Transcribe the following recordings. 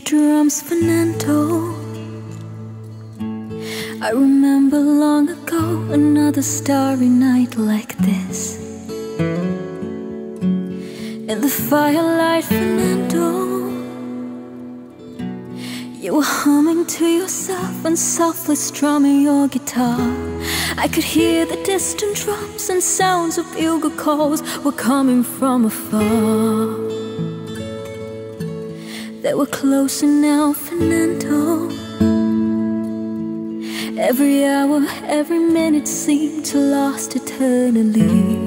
drums, Fernando. I remember long ago, another starry night like this. In the firelight, Fernando, you were humming to yourself and softly strumming your guitar. I could hear the distant drums and sounds of bugle calls were coming from afar. They were closer now, Fernando. Every hour, every minute seemed to last eternally.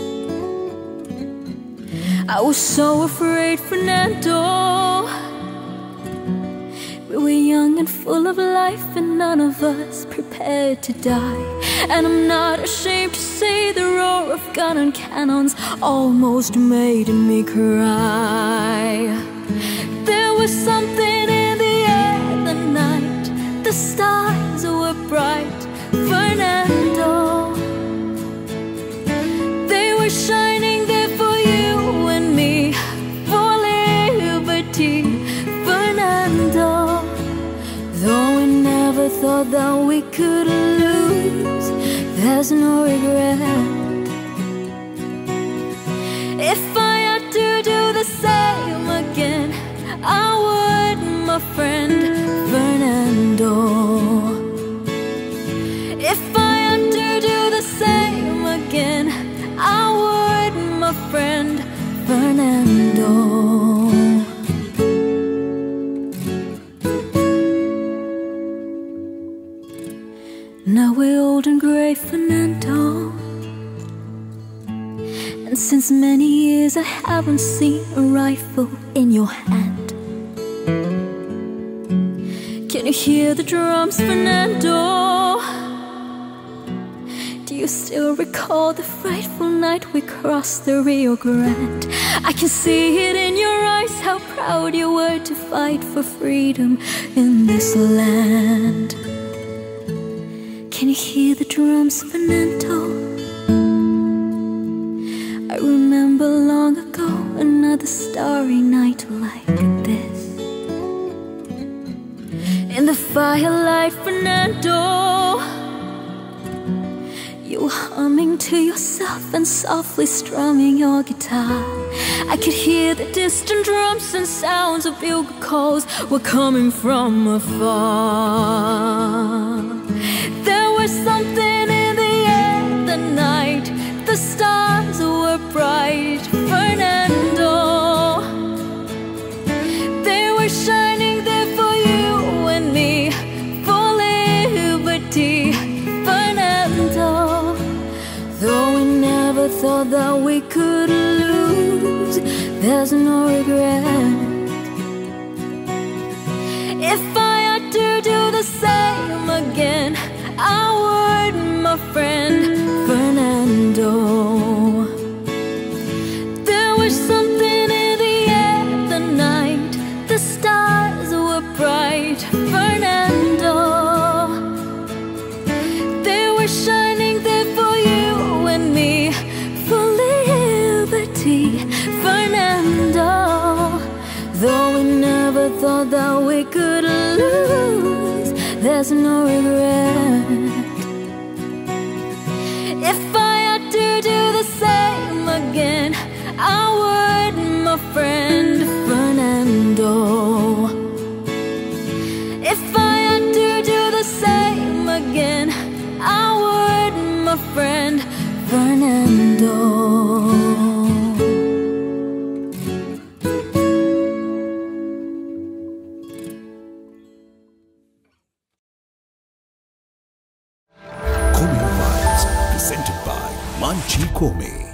I was so afraid, Fernando. We were young and full of life, and none of us prepared to die. And I'm not ashamed to say the roar of gun and cannons almost made me cry. There was something in the air that night. The stars were bright, Fernando. They were shining there for you and me, for liberty, Fernando. Though we never thought that we could lose, there's no regret. If I had to do the same again, I would, my friend, Fernando. If I had to do the same again, I would, my friend, Fernando. Now we're old and grey, Fernando, and since many years I haven't seen a rifle in your hand. Can you hear the drums, Fernando? Do you still recall the frightful night we crossed the Rio Grande? I can see it in your eyes, how proud you were to fight for freedom in this land. Can you hear the drums, Fernando? I remember long ago, another starry night like this. In the firelight, Fernando, you were humming to yourself and softly strumming your guitar. I could hear the distant drums and sounds of bugle calls were coming from afar. There was something in the air that night. The stars were bright, Fernando. They were shining there for you and me, for liberty, Fernando. Though we never thought that we could lose, there's no regret. If I had to do the same again, I would, my friend, Fernando. There was something in the air that night. The stars were bright, Fernando. They were shining there for you and me, for liberty, Fernando. Though we never thought that we could lose, there's no regret. If I had to do the same again, I would, my friend, Fernando. If I had to do the same again, I would, my friend, Fernando. Presented by Manchi Kome.